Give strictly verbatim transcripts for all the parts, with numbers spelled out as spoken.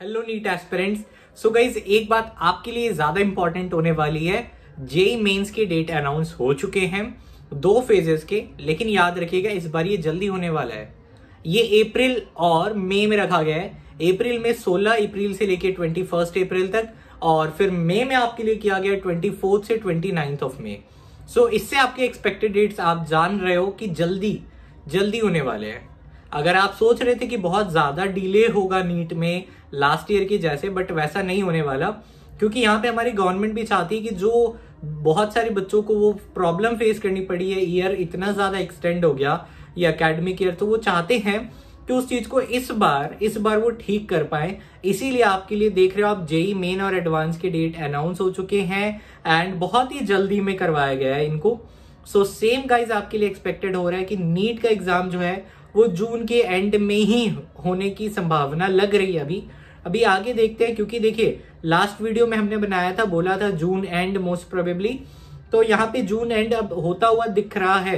Hello NEET aspirants. So guys एक बात आपके लिए ज्यादा इंपॉर्टेंट होने वाली है। जेई मेंस के डेट अनाउंस हो चुके हैं दो फेजेस के, लेकिन याद रखिएगा इस बार ये जल्दी होने वाला है। ये अप्रैल और मई में रखा गया है। अप्रैल में सोलह अप्रैल से लेके इक्कीस अप्रैल तक, और फिर मई में आपके लिए किया गया चौबीस से उनतीस ऑफ मई। सो इससे आपके एक्सपेक्टेड डेट्स आप जान रहे हो कि जल्दी जल्दी होने वाले हैं। अगर आप सोच रहे थे कि बहुत ज्यादा डिले होगा नीट में लास्ट ईयर की जैसे, बट वैसा नहीं होने वाला, क्योंकि यहाँ पे हमारी गवर्नमेंट भी चाहती है कि जो बहुत सारे बच्चों को वो प्रॉब्लम फेस करनी पड़ी है, ईयर इतना ज्यादा एक्सटेंड हो गया ये एकेडमिक ईयर, तो वो चाहते हैं कि उस चीज को इस बार इस बार वो ठीक कर पाए। इसीलिए आपके लिए देख रहे हो आप जेई मेन और एडवांस के डेट अनाउंस हो चुके हैं एंड बहुत ही जल्दी में करवाया गया है इनको। सो सेम गाइज आपके लिए एक्सपेक्टेड हो रहा है कि नीट का एग्जाम जो है वो जून के एंड में ही होने की संभावना लग रही है। अभी अभी आगे देखते हैं, क्योंकि देखिए लास्ट वीडियो में हमने बनाया था, बोला था जून एंड मोस्ट प्रोबेबली, तो यहाँ पे जून एंड अब होता हुआ दिख रहा है।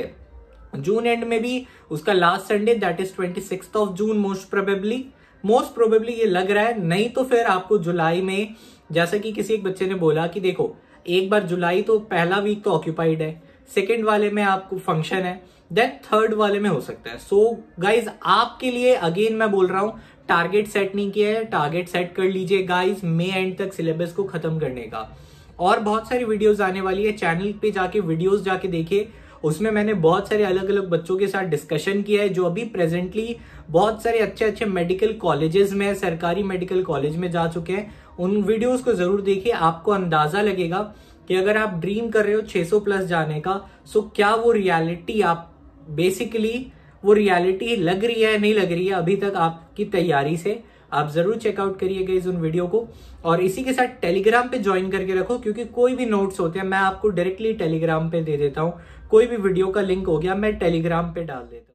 जून एंड में भी उसका last Sunday that is twenty six of June most probably most probably ये लग रहा है। नहीं तो फिर आपको जुलाई में, जैसा कि किसी एक बच्चे ने बोला कि देखो एक बार जुलाई तो पहला वीक तो ऑक्यूपाइड है, सेकेंड वाले में आपको फंक्शन है, देन थर्ड वाले में हो सकता है। सो गाइज आपके लिए अगेन मैं बोल रहा हूं, टारगेट सेट नहीं किया है, टारगेट सेट कर लीजिए गाइज मई एंड तक सिलेबस को खत्म करने का। और बहुत सारी वीडियोस आने वाली है, चैनल पे जाके वीडियोस जाके देखिए, उसमें मैंने बहुत सारे अलग अलग बच्चों के साथ डिस्कशन किया है जो अभी प्रेजेंटली बहुत सारे अच्छे अच्छे मेडिकल कॉलेजेस में, सरकारी मेडिकल कॉलेज में जा चुके हैं। उन वीडियोस को जरूर देखिए, आपको अंदाजा लगेगा कि अगर आप ड्रीम कर रहे हो छह सौ प्लस जाने का, सो क्या वो रियलिटी आप बेसिकली वो रियलिटी लग रही है नहीं लग रही है अभी तक आपकी तैयारी से। आप जरूर चेकआउट करिएगा इस उन वीडियो को, और इसी के साथ टेलीग्राम पे ज्वाइन करके रखो, क्योंकि कोई भी नोट्स होते हैं मैं आपको डायरेक्टली टेलीग्राम पे दे देता हूं। कोई भी वीडियो का लिंक हो गया मैं टेलीग्राम पे डाल देता हूं।